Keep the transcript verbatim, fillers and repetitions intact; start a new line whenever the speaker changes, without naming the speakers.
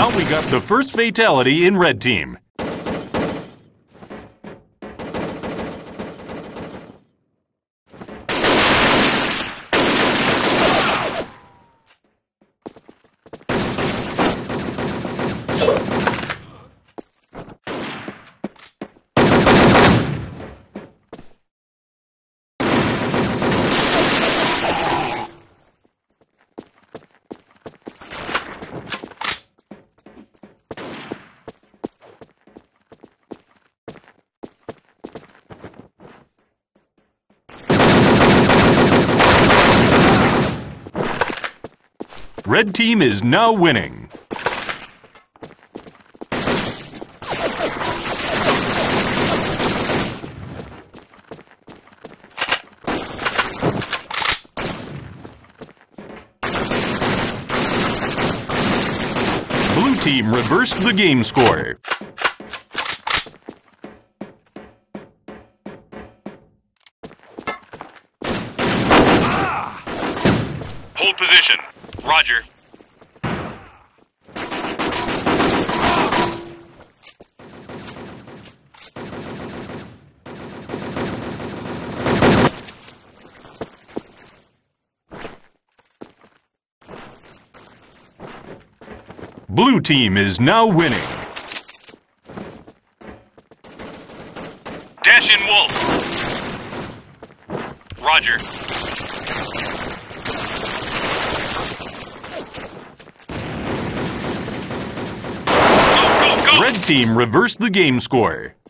Now we got the first fatality in red team. Red team is now winning. Blue team reversed the game score.
Hold position. Roger.
Blue team is now winning.
Dash in Wolf. Roger.
Red team reversed the game score.